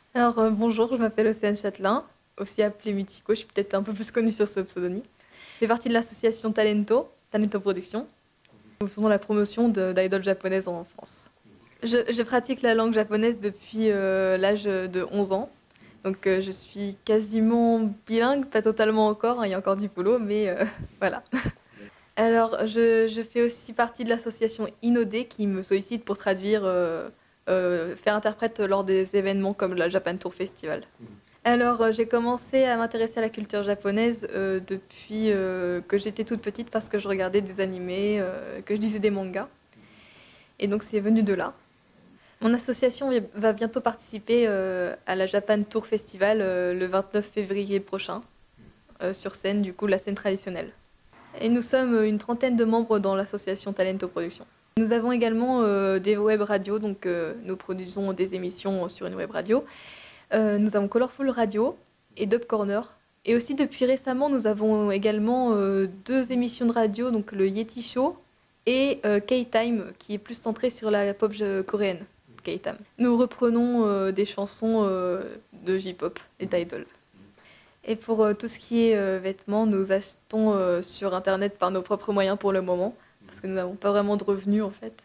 Alors, bonjour, je m'appelle Océane Châtelain, aussi appelée Mitiko, je suis peut-être un peu plus connue sur ce pseudonyme. Je fais partie de l'association Talento Production. Nous faisons la promotion d'idoles japonaises en France. Je pratique la langue japonaise depuis l'âge de 11 ans. Donc je suis quasiment bilingue, pas totalement encore, hein, il y a encore du boulot, mais voilà. Alors je fais aussi partie de l'association Inode qui me sollicite pour traduire, faire interprète lors des événements comme la Japan Tour Festival. Alors, j'ai commencé à m'intéresser à la culture japonaise depuis que j'étais toute petite parce que je regardais des animés, que je lisais des mangas. Et donc, c'est venu de là. Mon association va bientôt participer à la Japan Tour Festival le 29 février prochain, sur scène, du coup, la scène traditionnelle. Et nous sommes une trentaine de membres dans l'association Talento Production. Nous avons également des web radios, donc nous produisons des émissions sur une web radio. Nous avons Colorful Radio et Dub Corner. Et aussi depuis récemment, nous avons également deux émissions de radio, donc le Yeti Show et K-Time, qui est plus centré sur la pop coréenne. K-Time. Nous reprenons des chansons de J-pop et d'idol. Et pour tout ce qui est vêtements, nous achetons sur Internet par nos propres moyens pour le moment, parce que nous n'avons pas vraiment de revenus en fait.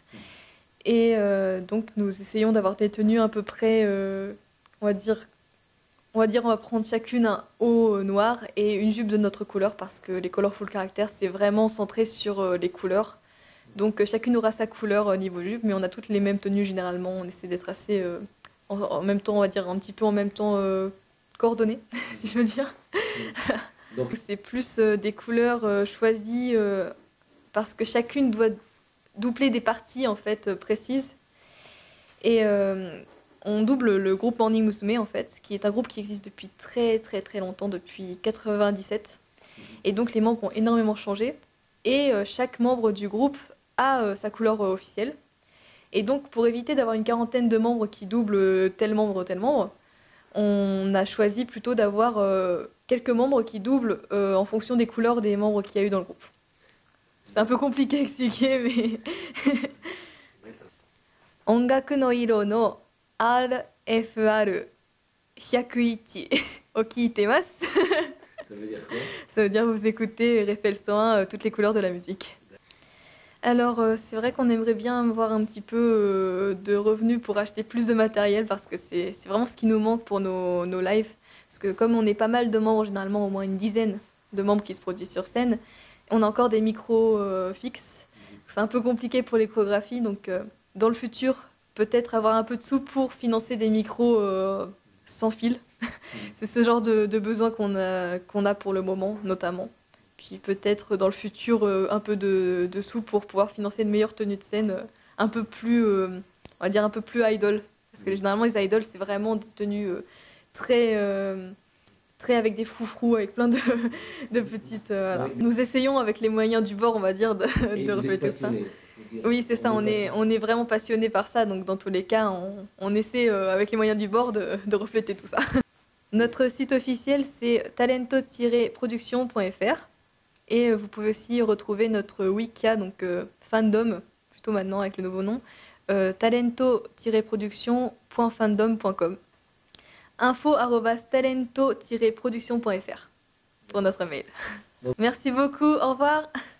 Et donc nous essayons d'avoir des tenues à peu près, on va dire, on va prendre chacune un haut noir et une jupe de notre couleur, parce que les Colorful Characters, c'est vraiment centré sur les couleurs. Donc chacune aura sa couleur niveau jupe, mais on a toutes les mêmes tenues généralement. On essaie d'être assez, en même temps, on va dire un petit peu en même temps coordonnées, si je veux dire. Donc c'est plus des couleurs choisies parce que chacune doit doubler des parties en fait précises. Et on double le groupe Morning Musume en fait, qui est un groupe qui existe depuis très très très longtemps, depuis 97. Et donc les membres ont énormément changé. Et chaque membre du groupe a sa couleur officielle. Et donc pour éviter d'avoir une quarantaine de membres qui doublent tel membre, on a choisi plutôt d'avoir quelques membres qui doublent en fonction des couleurs des membres qu'il y a eu dans le groupe. C'est un peu compliqué à expliquer, mais... Ongaku no iro no RFR 101 を聞いてます。 Ça veut dire quoi? Ça veut dire vous écoutez RFL 101, toutes les couleurs de la musique. Alors c'est vrai qu'on aimerait bien avoir un petit peu de revenus pour acheter plus de matériel, parce que c'est vraiment ce qui nous manque pour nos lives. Parce que comme on est pas mal de membres, généralement au moins une dizaine de membres qui se produisent sur scène, on a encore des micros fixes. C'est un peu compliqué pour les chorégraphies, donc dans le futur, peut-être avoir un peu de sous pour financer des micros sans fil. C'est ce genre de besoin qu'on a pour le moment, notamment. Puis peut-être dans le futur, un peu de sous pour pouvoir financer une meilleure tenue de scène, un peu plus, on va dire un peu plus idol. Parce que généralement, les idols, c'est vraiment des tenues très, très avec des froufrous, avec plein de petites... voilà. Nous essayons avec les moyens du bord, on va dire, de refléter ça. Oui, c'est ça, on est vraiment passionné par ça, donc dans tous les cas, on essaie avec les moyens du bord de refléter tout ça. Notre site officiel, c'est talento-production.fr. Et vous pouvez aussi retrouver notre Wicca, donc fandom, plutôt maintenant avec le nouveau nom, talento-production.fandom.com. info@talento-production.fr pour notre mail. Merci beaucoup, au revoir.